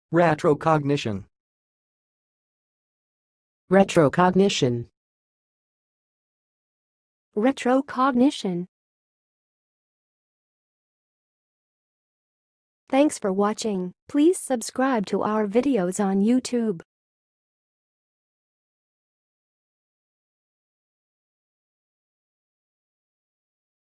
Retrocognition. Retrocognition. Retrocognition. Thanks for watching. Please subscribe to our videos on YouTube.